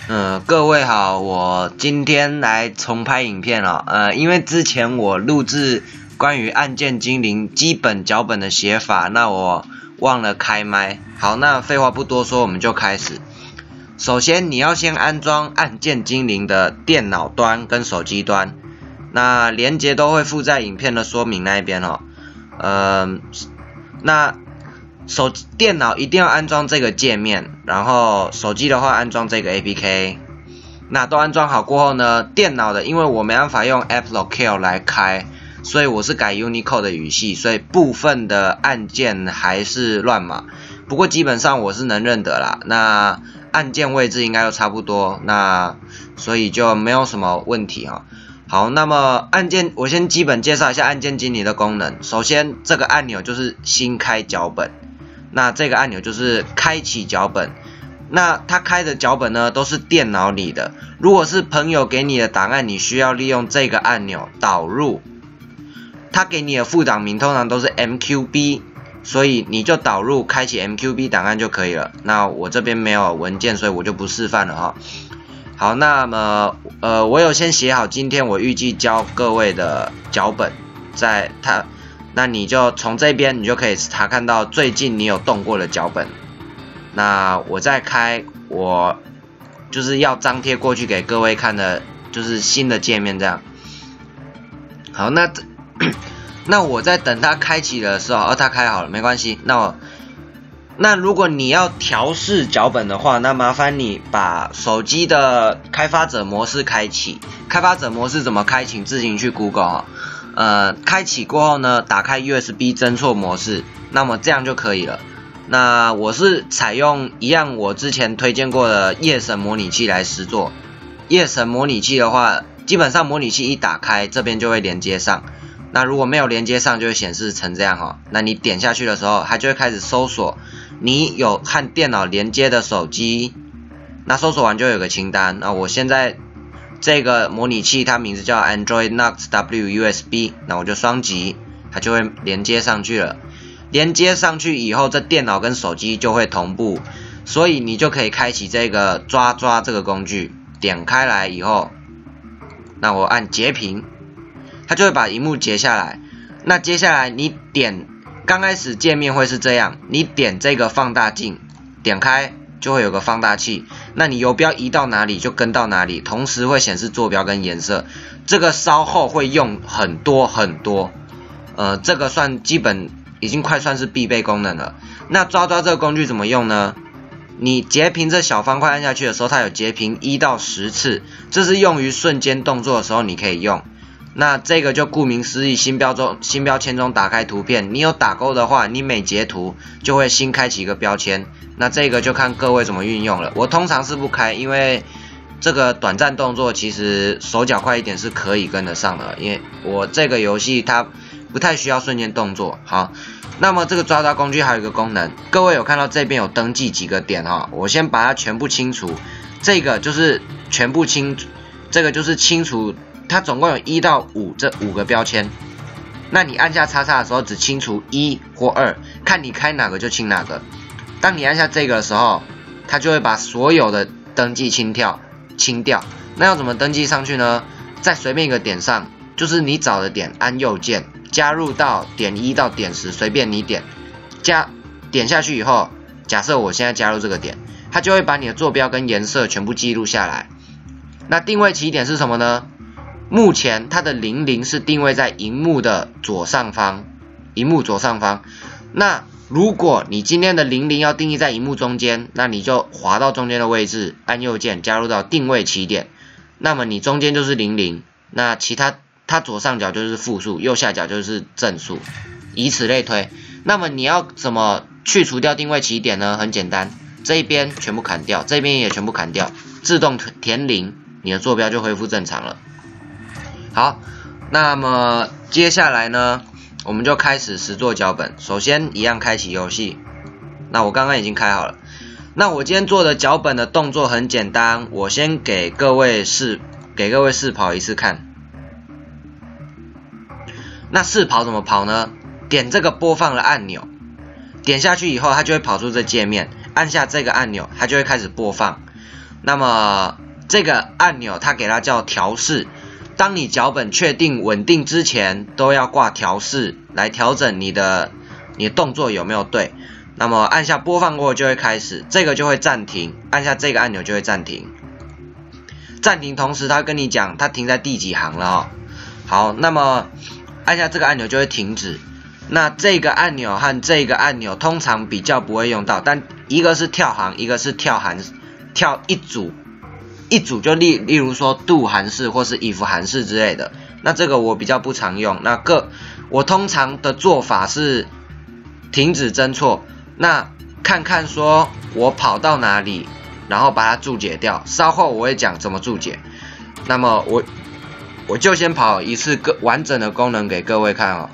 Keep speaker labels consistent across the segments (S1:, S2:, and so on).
S1: 各位好，我今天来重拍影片哦。因为之前我录制关于按键精灵基本脚本的写法，那我忘了开麦。好，那废话不多说，我们就开始。首先，你要先安装按键精灵的电脑端跟手机端，那连结都会附在影片的说明那一边哦。那电脑一定要安装这个界面，然后手机的话安装这个 APK。那都安装好过后呢，电脑的因为我没办法用 App Locale 来开，所以我是改 Unicode 的语系，所以部分的按键还是乱码，不过基本上我是能认得啦。那按键位置应该都差不多，那所以就没有什么问题哈。好，那么按键我先基本介绍一下按键精灵的功能。首先，这个按钮就是新开脚本。那这个按钮就是开启脚本，那它开的脚本呢都是电脑里的。如果是朋友给你的档案，你需要利用这个按钮导入，他给你的副档名通常都是 MQB， 所以你就导入开启 MQB 档案就可以了。那我这边没有文件，所以我就不示范了哈。好，那么我有先写好今天我预计教各位的脚本，那你就从这边你就可以查看到最近你有动过的脚本。那我再开我就是要张贴过去给各位看的，就是新的界面这样。好，那我在等它开启的时候，它开好了，没关系。那如果你要调试脚本的话，那麻烦你把手机的开发者模式开启。开发者模式怎么开，请自行去 Google 哈。开启过后呢，打开 USB 侦错模式，那么这样就可以了。那我是采用一样我之前推荐过的夜神模拟器来实作。夜神模拟器的话，基本上模拟器一打开，这边就会连接上。那如果没有连接上，就会显示成这样哈。那你点下去的时候，它就会开始搜索你有和电脑连接的手机。那搜索完就有个清单。那我现在这个模拟器它名字叫 Android Knox W USB， 那我就双击，它就会连接上去了。连接上去以后，这电脑跟手机就会同步，所以你就可以开启这个抓这个工具。点开来以后，那我按截屏，它就会把萤幕截下来。那接下来你点，刚开始界面会是这样，你点这个放大镜，点开就会有个放大器，那你游标移到哪里就跟到哪里，同时会显示坐标跟颜色。这个稍后会用很多，这个算基本已经快算是必备功能了。那抓这个工具怎么用呢？你截屏这小方块按下去的时候，它有截屏1到10次，这是用于瞬间动作的时候你可以用。那这个就顾名思义，新标签中打开图片，你有打勾的话，你每截图就会新开启一个标签。那这个就看各位怎么运用了。我通常是不开，因为这个短暂动作其实手脚快一点是可以跟得上的，因为我这个游戏它不太需要瞬间动作。好，那么这个抓工具还有一个功能，各位有看到这边有登记几个点哈，我先把它全部清除。这个就是全部这个就是清除。它总共有1到5这5个标签，那你按下叉叉的时候只清除1或2，看你开哪个就清哪个。当你按下这个的时候，它就会把所有的登记清掉。那要怎么登记上去呢？在随便一个点上，就是你找的点，按右键加入到点1到点10，随便你点，点下去以后，假设我现在加入这个点，它就会把你的坐标跟颜色全部记录下来。那定位起点是什么呢？目前它的00是定位在萤幕的左上方，那如果你今天的00要定义在萤幕中间，那你就滑到中间的位置，按右键加入到定位起点，那么你中间就是00，那其他它左上角就是负数，右下角就是正数，以此类推。那么你要怎么去除掉定位起点呢？很简单，这一边全部砍掉，这边也全部砍掉，自动填0，你的坐标就恢复正常了。好，那么接下来呢，我们就开始实作脚本。首先一样开启游戏，那我刚刚已经开好了。那我今天做的脚本的动作很简单，我先给各位试跑一次看。那试跑怎么跑呢？点这个播放的按钮，点下去以后，它就会跑出这界面，按下这个按钮，它就会开始播放。 那么这个按钮它给它叫调试。当你脚本确定稳定之前，都要挂调试来调整你的动作有没有对。那么按下播放过后就会开始，这个就会暂停，按下这个按钮就会暂停。暂停同时它跟你讲它停在第几行了哦。好，那么按下这个按钮就会停止。那这个按钮和这个按钮通常比较不会用到，但一个是跳行，一个是跳一组。一组就例如说 do 函式或是 if 函式之类的，那这个我比较不常用。那我通常的做法是停止侦错，那看看说我跑到哪里，然后把它注解掉。稍后我会讲怎么注解。那么我就先跑一次完整的功能给各位看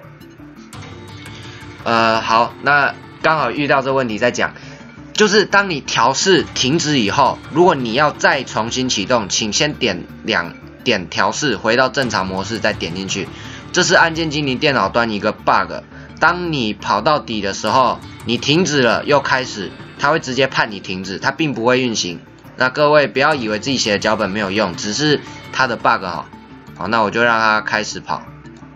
S1: 哦。好，那刚好遇到这问题再讲。就是当你调试停止以后，如果你要再重新启动，请先点调试，回到正常模式，再点进去。这是按键精灵电脑端一个 bug。当你跑到底的时候，你停止了又开始，它会直接判你停止，它并不会运行。那各位不要以为自己写的脚本没有用，只是它的 bug 哈。好，那我就让它开始跑。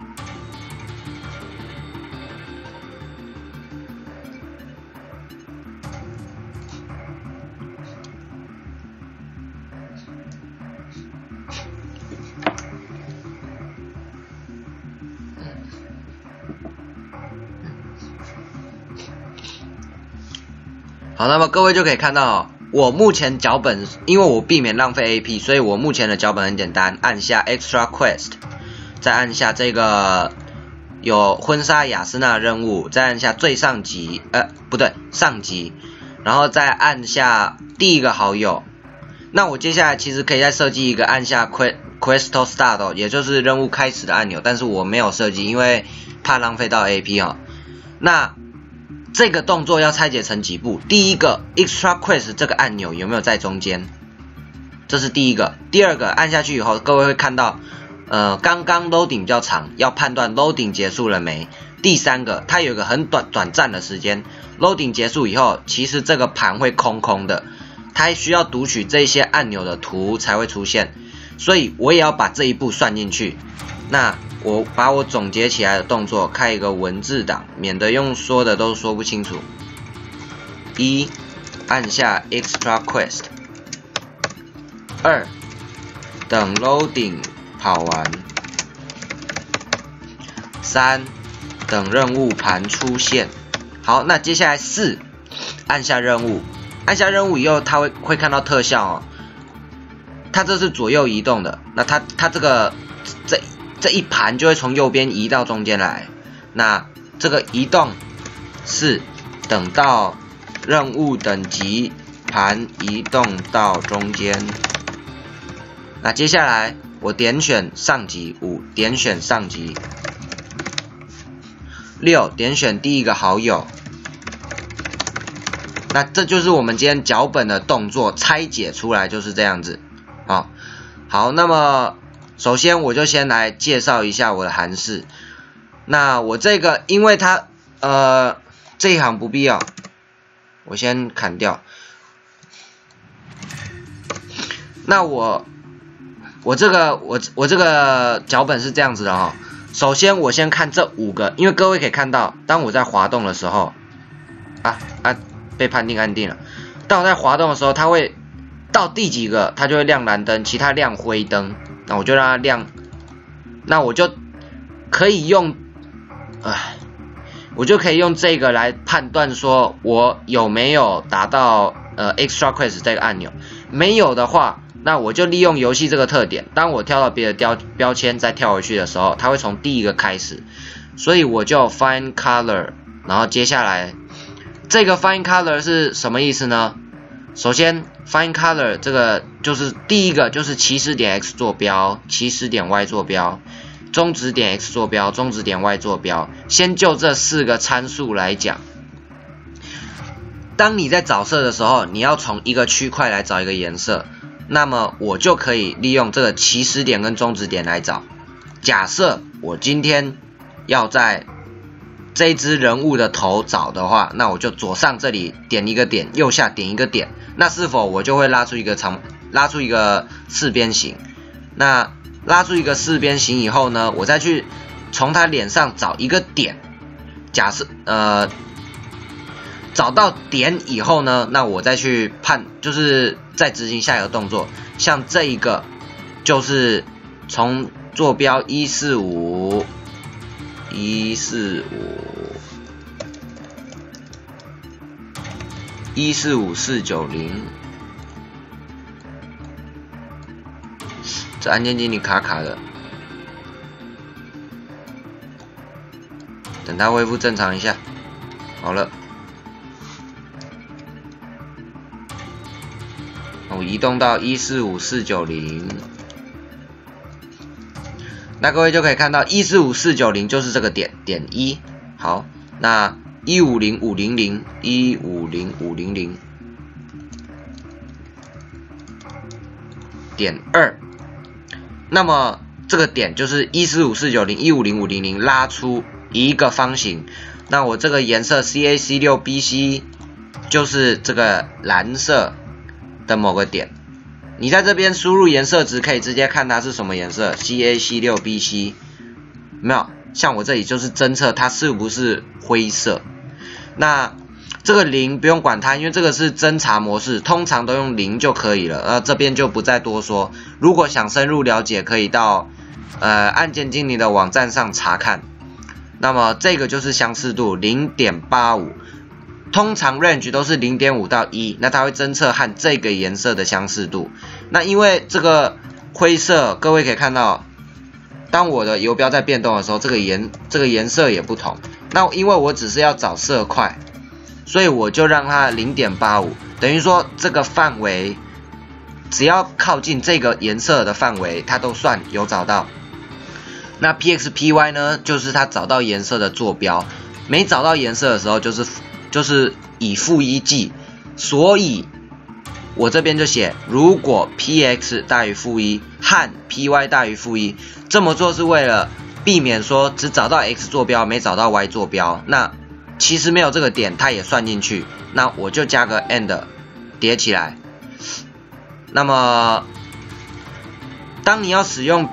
S1: 好，那么各位就可以看到，我目前脚本，因为我避免浪费 AP， 所以我目前的脚本很简单，按下 Extra Quest， 再按下这个有婚纱雅斯娜任务，再按下最上级，上级，然后再按下第一个好友。那我接下来其实可以再设计一个按下 Questo Start， 也就是任务开始的按钮，但是我没有设计，因为怕浪费到 AP 哦。那这个动作要拆解成几步？第一个 Extra Quest 这个按钮有没有在中间？这是第一个。第二个，按下去以后，各位会看到，刚刚 loading 比较长，要判断 loading 结束了没。第三个，它有一个很短暂的时间 ，loading 结束以后，其实这个盘会空空的，它需要读取这些按钮的图才会出现，所以我也要把这一步算进去。那我把我总结起来的动作开一个文字档，免得用说的都说不清楚。1. 按下 Extra Quest。 2. 等 loading 跑完。 3. 等任务盘出现。好，那接下来4，按下任务。按下任务以后，它会看到特效哦。它这是左右移动的，那它这一盘就会从右边移到中间来。那这个移动是等到任务等级盘移动到中间。那接下来我点选上级，5点选上级，6点选第一个好友。那这就是我们今天脚本的动作拆解出来就是这样子啊。好，那么首先我就先来介绍一下我的函式。那我这个因为它这一行不必要，我先砍掉。那我这个脚本是这样子的哈。首先我先看这5个，因为各位可以看到，当我在滑动的时候，被判定安定了。当我在滑动的时候，它会到第几个，它就会亮蓝灯，其他亮灰灯。那我就让它亮，那我就可以用，这个来判断说我有没有达到Extra Quest 这个按钮。没有的话，那我就利用游戏这个特点，当我跳到别的标签再跳回去的时候，它会从第一个开始。所以我就 Find Color， 然后接下来这个 Find Color 是什么意思呢？首先 Find Color 这个就是第一个就是起始点 X 坐标，起始点 Y 坐标，终止点 X 坐标，终止点 Y 坐标。先就这4个参数来讲，当你在找色的时候，你要从一个区块来找一个颜色，那么我就可以利用这个起始点跟终止点来找。假设我今天要在这一只人物的头找的话，那我就左上这里点一个点，右下点一个点，那是否我就会拉出一个四边形？那拉出一个四边形以后呢，我再去从他脸上找一个点，假设找到点以后呢，那我再去就是再执行下一个动作，像这一个就是从坐标145 490，这按键经理卡卡的，等它恢复正常一下，好了。我移动到145490，那各位就可以看到145490就是这个点1。好，那150500点2，那么这个点就是145490150500拉出一个方形。那我这个颜色 CAC6BC 就是这个蓝色的某个点，你在这边输入颜色值，可以直接看它是什么颜色 ，CAC6BC， 没有？像我这里就是侦测它是不是灰色。那这个0不用管它，因为这个是侦查模式，通常都用0就可以了。这边就不再多说。如果想深入了解，可以到按键经理的网站上查看。那么这个就是相似度 0.85。通常 range 都是 0.5 到1，那它会侦测和这个颜色的相似度。那因为这个灰色，各位可以看到，当我的游标在变动的时候，这个颜色也不同。那因为我只是要找色块，所以我就让它 0.85， 等于说这个范围只要靠近这个颜色的范围，它都算有找到。那 PXPY 呢，就是它找到颜色的坐标，没找到颜色的时候就是以-1计，所以我这边就写，如果 px 大于-1和 py 大于-1，这么做是为了避免说只找到 x 坐标没找到 y 坐标，那其实没有这个点它也算进去，那我就加个 and 叠起来。那么当你要使用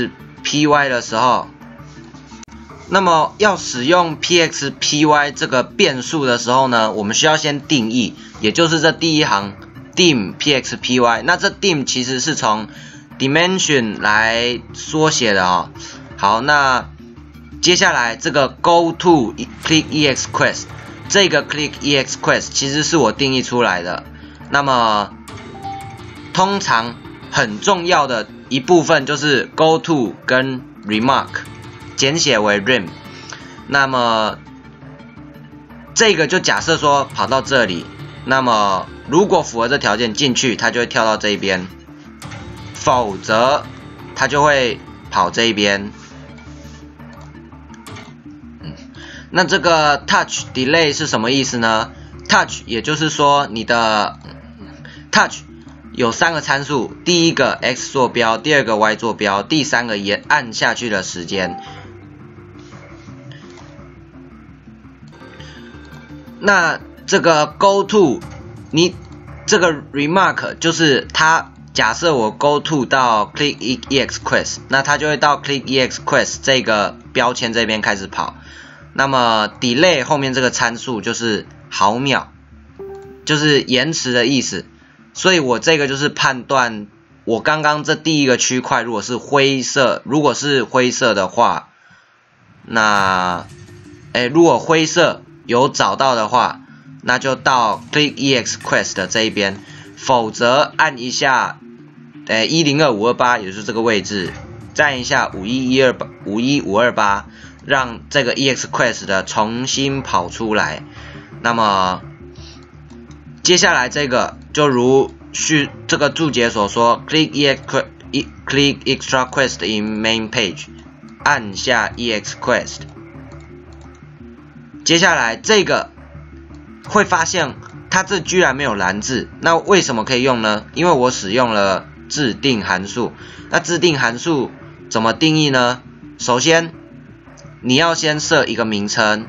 S1: px、py 的时候，那么要使用 px、py 这个变数的时候呢，我们需要先定义，也就是这第一行 dim px、py。那这 dim 其实是从 dimension 来缩写的哦。好，那接下来这个 go to click ex quest， 这个 click ex quest 其实是我定义出来的。那么通常很重要的一部分就是 go to 跟 remark。简写为 rem， 那么这个就假设说跑到这里，那么如果符合这条件进去，它就会跳到这一边，否则它就会跑这一边。那这个 touch delay 是什么意思呢？ touch 也就是说你的 touch 有3个参数，第一个 x 坐标，第二个 y 坐标，第三个按下去的时间。那这个 go to， 你这个 remark 就是它假设我 go to 到 click ex quest， 那它就会到 click ex quest 这个标签这边开始跑。那么 delay 后面这个参数就是毫秒，就是延迟的意思。所以我这个就是判断我刚刚这第一个区块如果是灰色的话，那如果灰色有找到的话，那就到 click ex quest 的这一边，否则按一下102528，也就是这个位置，再按一下51528，让这个 ex quest 的重新跑出来。那么接下来这个就如这个注解所说 ，click extra quest in main page， 按下 ex quest。接下来这个会发现它这居然没有蓝字，那为什么可以用呢？因为我使用了制定函数。那制定函数怎么定义呢？首先你要先设一个名称，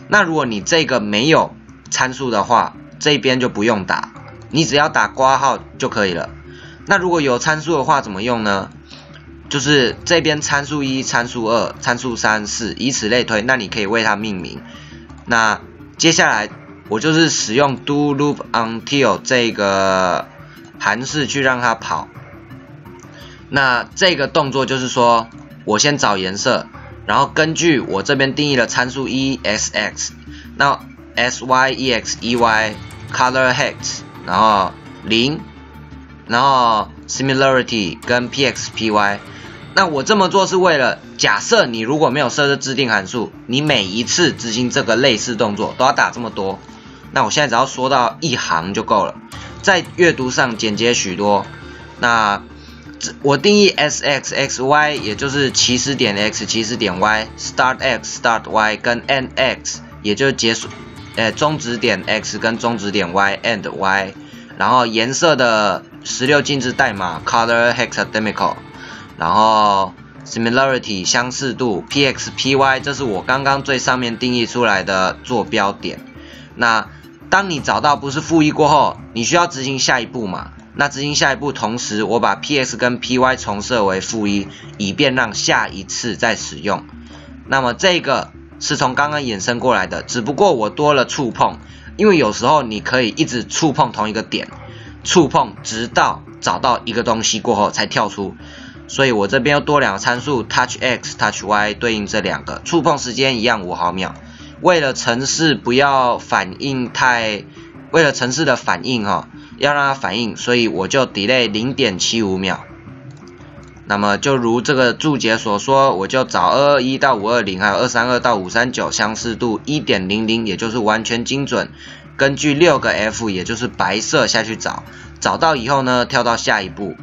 S1: 那如果你这个没有参数的话，这边就不用打，你只要打括号就可以了。那如果有参数的话怎么用呢？就是这边参数1、参数2、参数3、4，以此类推，那你可以为它命名。那接下来我就是使用 do loop until 这个函式去让它跑。那这个动作就是说，我先找颜色，然后根据我这边定义的参数1 sx， 那 sy ex ey color hex， 然后0，然后 similarity 跟 px py。那我这么做是为了，假设你如果没有设置自定函数，你每一次执行这个类似动作都要打这么多。那我现在只要缩到一行就够了，在阅读上简洁许多。那我定义 sx xy， 也就是起始点 x 起始点 y，start x start y 跟 end x， 也就是终止点 x 跟终止点 y end y， 然后颜色的16进制代码 color hexadecimal。然后 similarity 相似度 px py， 这是我刚刚最上面定义出来的坐标点。那当你找到不是-1过后，你需要执行下一步嘛？那执行下一步，同时我把 px 跟 py 重设为-1，以便让下一次再使用。那么这个是从刚刚衍生过来的，只不过我多了触碰，因为有时候你可以一直触碰同一个点，触碰直到找到一个东西过后才跳出。所以我这边又多两个参数 touch x、touch y 对应这两个，触碰时间一样5毫秒。为了程式不要反应为了程式的反应要让它反应，所以我就 delay 0.75秒。那么就如这个注解所说，我就找221到520，还有232到539，相似度 1.00， 也就是完全精准。根据6个 F， 也就是白色下去找，找到以后呢，跳到下一步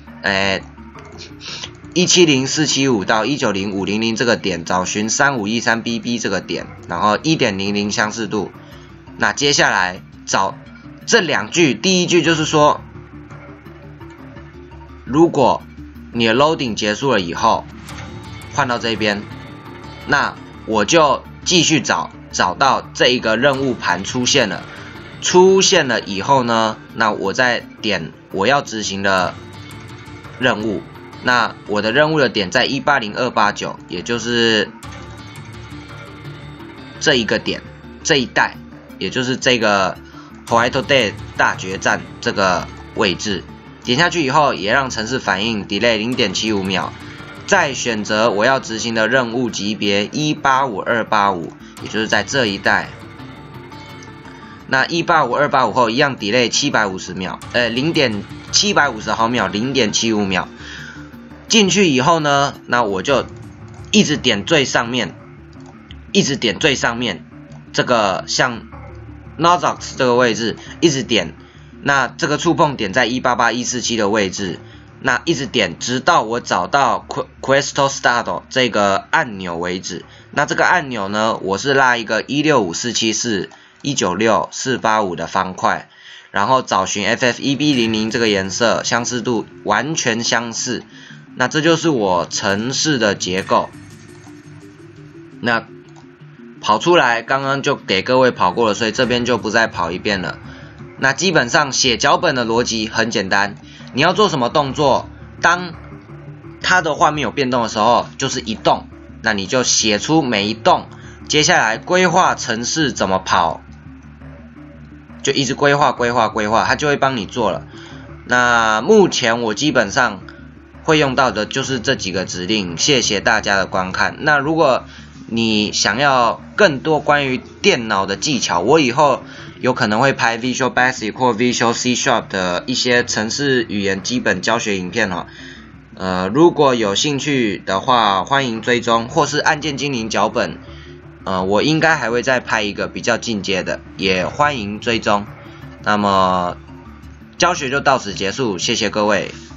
S1: ，170475到190500这个点，找寻3513BB 这个点，然后 1.00 相似度。那接下来找这两句，第一句就是说，如果你的 loading 结束了以后，换到这边，那我就继续找到这一个任务盘出现了以后呢，那我再点我要执行的任务。那我的任务的点在180289，也就是这一个点，这一带，也就是这个 White Day 大决战这个位置。点下去以后，也让程式反应 delay 0.75秒，再选择我要执行的任务级别185285，也就是在这一带。那185285后一样 delay 750秒，750毫秒 0.75秒。进去以后呢，那我就一直点最上面，这个像 Nozox 这个位置一直点，那这个触碰点在188147的位置，那一直点直到我找到 Crystal Start 这个按钮为止。那这个按钮呢，我是拉一个165474196-485的方块，然后找寻 FF1B00 这个颜色，相似度完全相似。那这就是我程式的结构。那跑出来刚刚就给各位跑过了，所以这边就不再跑一遍了。那基本上写脚本的逻辑很简单，你要做什么动作，当它的画面有变动的时候，就是一动，那你就写出每一动，接下来规划程式怎么跑，就一直规划，它就会帮你做了。那目前我基本上会用到的就是这几个指令，谢谢大家的观看。那如果你想要更多关于电脑的技巧，我以后有可能会拍 Visual Basic 或 Visual C# 的一些程式语言基本教学影片如果有兴趣的话，欢迎追踪，或是按键精灵脚本，我应该还会再拍一个比较进阶的，也欢迎追踪。那么教学就到此结束，谢谢各位。